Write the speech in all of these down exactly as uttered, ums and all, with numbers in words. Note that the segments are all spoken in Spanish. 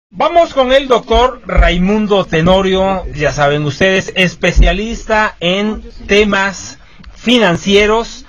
Vamos con el doctor Raimundo Tenorio, ya saben ustedes, especialista en temas financieros,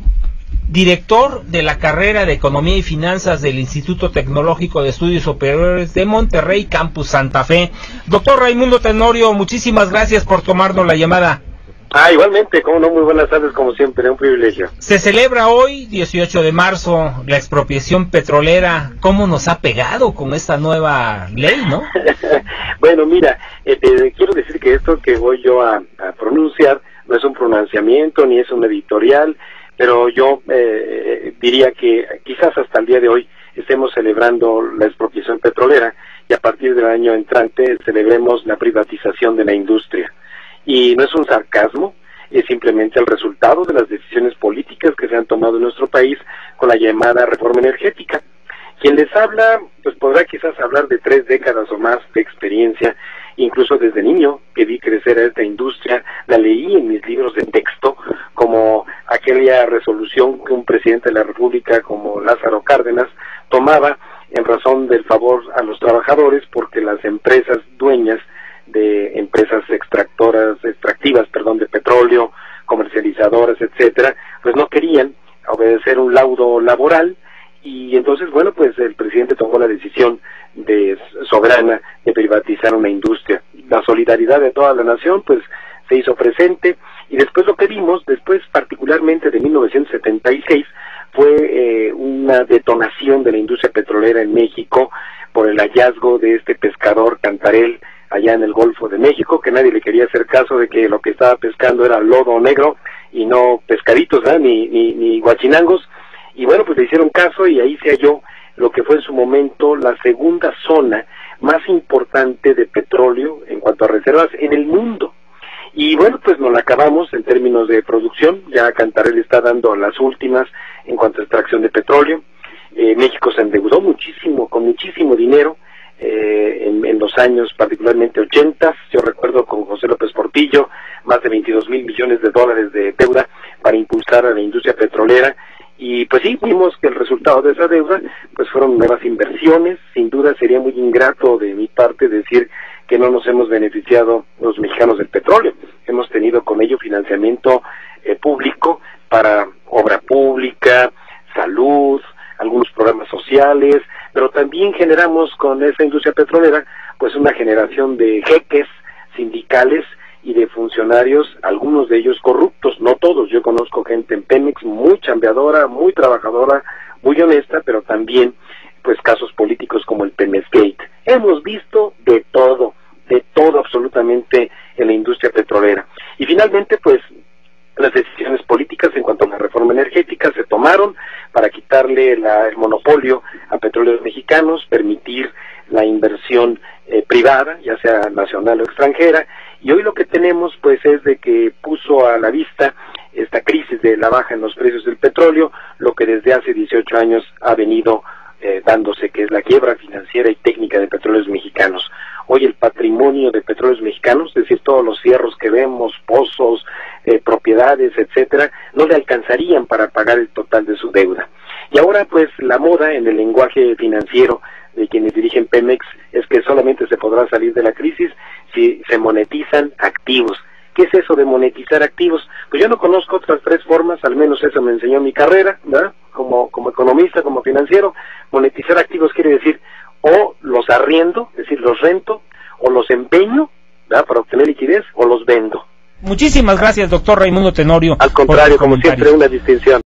director de la carrera de Economía y Finanzas del Instituto Tecnológico de Estudios Superiores de Monterrey, Campus Santa Fe. Doctor Raimundo Tenorio, muchísimas gracias por tomarnos la llamada. Ah, igualmente, como no, muy buenas tardes, como siempre, un privilegio. Se celebra hoy, dieciocho de marzo, la expropiación petrolera. ¿Cómo nos ha pegado con esta nueva ley, no? Bueno, mira, eh, te quiero decir que esto que voy yo a, a pronunciar no es un pronunciamiento ni es un editorial, pero yo eh, diría que quizás hasta el día de hoy estemos celebrando la expropiación petrolera y a partir del año entrante celebremos la privatización de la industria. Y no es un sarcasmo, es simplemente el resultado de las decisiones políticas que se han tomado en nuestro país con la llamada reforma energética. Quien les habla, pues podrá quizás hablar de tres décadas o más de experiencia, incluso desde niño que vi crecer a esta industria, la leí en mis libros de texto, como aquella resolución que un presidente de la República como Lázaro Cárdenas tomaba en razón del favor a los trabajadores porque las empresas dueñas de empresas extractoras, extractivas, perdón, de petróleo, comercializadoras, etcétera, pues no querían obedecer un laudo laboral y entonces, bueno, pues el presidente tomó la decisión de soberana de privatizar una industria. La solidaridad de toda la nación, pues, se hizo presente y después lo que vimos, después particularmente de mil novecientos setenta y seis, fue eh, una detonación de la industria petrolera en México por el hallazgo de este pescador Cantarell allá en el Golfo de México, que nadie le quería hacer caso de que lo que estaba pescando era lodo negro y no pescaditos, ¿eh? ni, ni, ni guachinangos, y bueno, pues le hicieron caso y ahí se halló lo que fue en su momento la segunda zona más importante de petróleo en cuanto a reservas en el mundo. Y bueno, pues nos la acabamos en términos de producción, ya Cantarell está dando las últimas en cuanto a extracción de petróleo. eh, México se endeudó muchísimo, con muchísimo dinero, Eh, en, en los años particularmente ochentas, yo recuerdo con José López Portillo, más de veintidós mil millones de dólares de deuda para impulsar a la industria petrolera, y pues sí, vimos que el resultado de esa deuda pues fueron nuevas inversiones. Sin duda sería muy ingrato de mi parte decir que no nos hemos beneficiado los mexicanos del petróleo. Hemos tenido con ello financiamiento eh, público para obra pública, salud, algunos programas sociales, pero también generamos con esa industria petrolera pues una generación de jeques sindicales y de funcionarios, algunos de ellos corruptos, no todos. Yo conozco gente en Pemex muy chambeadora, muy trabajadora, muy honesta, pero también pues casos políticos como el Pemexgate. Hemos visto de todo, de todo absolutamente en la industria petrolera. Y finalmente pues las decisiones políticas en cuanto a la reforma energética se tomaron para quitarle la, el monopolio a petróleos mexicanos, permitir la inversión eh, privada, ya sea nacional o extranjera, y hoy lo que tenemos pues es de que puso a la vista esta crisis de la baja en los precios del petróleo, lo que desde hace dieciocho años ha venido eh, dándose, que es la quiebra financiera y técnica de petróleos mexicanos. Hoy el patrimonio de petróleos mexicanos, es decir, todos los fierros que vemos, pozos, eh, propiedades, etcétera, no le alcanzarían para pagar el total de su deuda. Y ahora pues la moda en el lenguaje financiero de quienes dirigen Pemex es que solamente se podrá salir de la crisis si se monetizan activos. ¿Qué es eso de monetizar activos? Pues yo no conozco otras tres formas, al menos eso me enseñó mi carrera, ¿verdad? Como, como economista, como financiero. Monetizar activos quiere decir o los arriendo, es decir, los rento, o los empeño, ¿verdad?, para obtener liquidez, o los vendo. Muchísimas gracias, doctor Raimundo Tenorio. Al contrario, como siempre, una distinción.